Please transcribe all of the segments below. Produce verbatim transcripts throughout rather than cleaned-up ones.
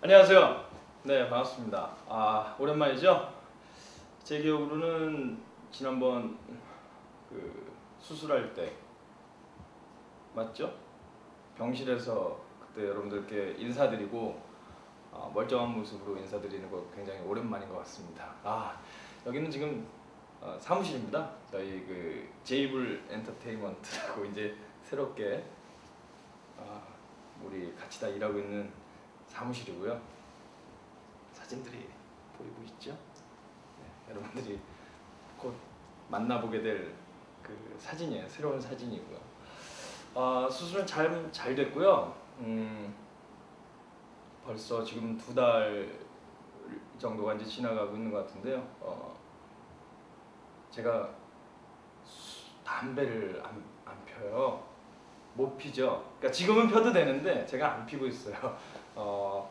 안녕하세요. 네, 반갑습니다. 아, 오랜만이죠? 제 기억으로는 지난번 그 수술할 때 맞죠? 병실에서 그때 여러분들께 인사드리고 아, 멀쩡한 모습으로 인사드리는 거 굉장히 오랜만인 것 같습니다. 아, 여기는 지금 어, 사무실입니다. 저희 그 제이블 엔터테인먼트라고 이제 새롭게 아, 우리 같이 다 일하고 있는 사무실이고요. 사진들이 보이고 있죠? 네, 여러분들이 곧 만나보게 될 그 사진이에요. 새로운 사진이고요. 아, 수술은 잘, 잘 됐고요. 음, 벌써 지금 두 달 정도가 이제 지나가고 있는 것 같은데요. 어, 제가 수, 담배를 안, 안 펴요. 못 피죠. 그러니까 지금은 펴도 되는데 제가 안 피고 있어요. 어,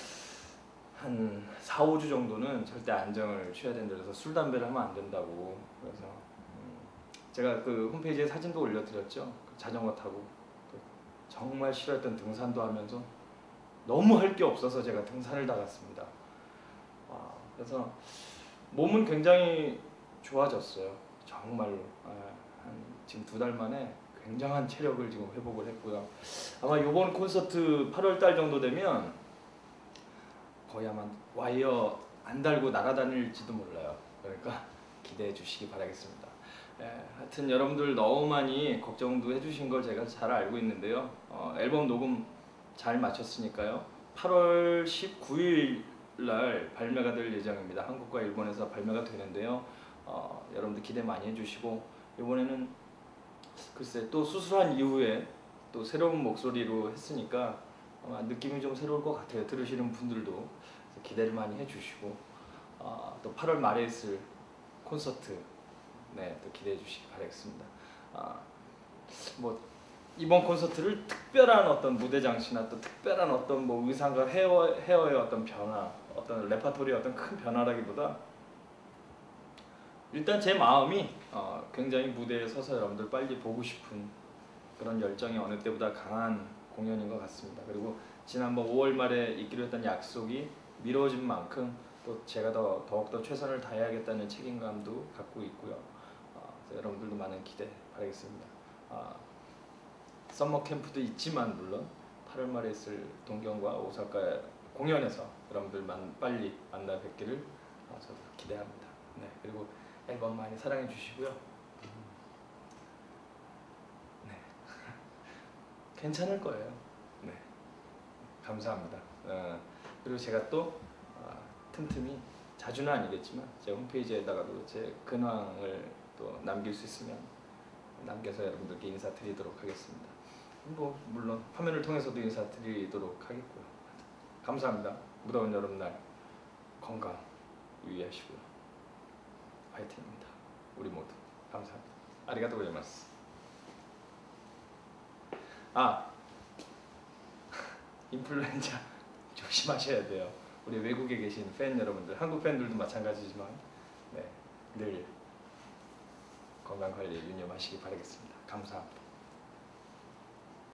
한 사, 오 주 정도는 절대 안정을 취해야 된다 그래서 술, 담배를 하면 안 된다고. 그래서 음, 제가 그 홈페이지에 사진도 올려드렸죠. 그 자전거 타고 정말 싫어했던 등산도 하면서 너무 할 게 없어서 제가 등산을 나갔습니다. 아, 그래서 몸은 굉장히 좋아졌어요. 정말로. 아, 한 지금 두 달 만에 굉장한 체력을 지금 회복을 했고요. 아마 이번 콘서트 팔월 달 정도 되면 거의 아마 와이어 안 달고 날아다닐지도 몰라요. 그러니까 기대해 주시기 바라겠습니다. 예, 하여튼 여러분들 너무 많이 걱정도 해주신 걸 제가 잘 알고 있는데요. 어, 앨범 녹음 잘 마쳤으니까요. 팔월 십구일 날 발매가 될 예정입니다. 한국과 일본에서 발매가 되는데요. 어, 여러분들 기대 많이 해주시고 이번에는 글쎄 또 수술한 이후에 또 새로운 목소리로 했으니까 아마 느낌이 좀 새로울 것 같아요. 들으시는 분들도 기대를 많이 해주시고 어, 또 팔월 말에 있을 콘서트 네, 또 기대해 주시기 바라겠습니다. 아, 뭐 이번 콘서트를 특별한 어떤 무대 장치나 또 특별한 어떤 뭐 의상과 헤어 헤어의 어떤 변화, 어떤 레파토리의 어떤 큰 변화라기보다 일단 제 마음이 어, 굉장히 무대에 서서 여러분들 빨리 보고 싶은 그런 열정이 어느 때보다 강한 공연인 것 같습니다. 그리고 지난번 오월 말에 있기로 했던 약속이 미뤄진 만큼 또 제가 더 더욱더 최선을 다해야겠다는 책임감도 갖고 있고요. 어, 여러분들도 많은 기대 바라겠습니다. 어, 썸머 캠프도 있지만 물론 팔월 말에 있을 동경과 오사카 공연에서 여러분들 만 빨리 만나 뵙기를 어, 저도 기대합니다. 네, 그리고 앨범 많이 사랑해 주시고요. 네, 괜찮을 거예요. 네, 감사합니다. 어, 그리고 제가 또 어, 틈틈이 자주는 아니겠지만 제 홈페이지에다가도 제 근황을 또 남길 수 있으면 남겨서 여러분들께 인사드리도록 하겠습니다. 뭐 물론 화면을 통해서도 인사드리도록 하겠고요. 감사합니다. 무더운 여름날 건강 유의하시고요. 화이팅입니다. 우리 모두 감사합니다. 아리가또 고자이마스. 아, 인플루엔자 조심하셔야 돼요. 우리 외국에 계신 팬 여러분들, 한국 팬들도 마찬가지지만 네, 늘 건강 관리 유념하시기 바라겠습니다. 감사합니다.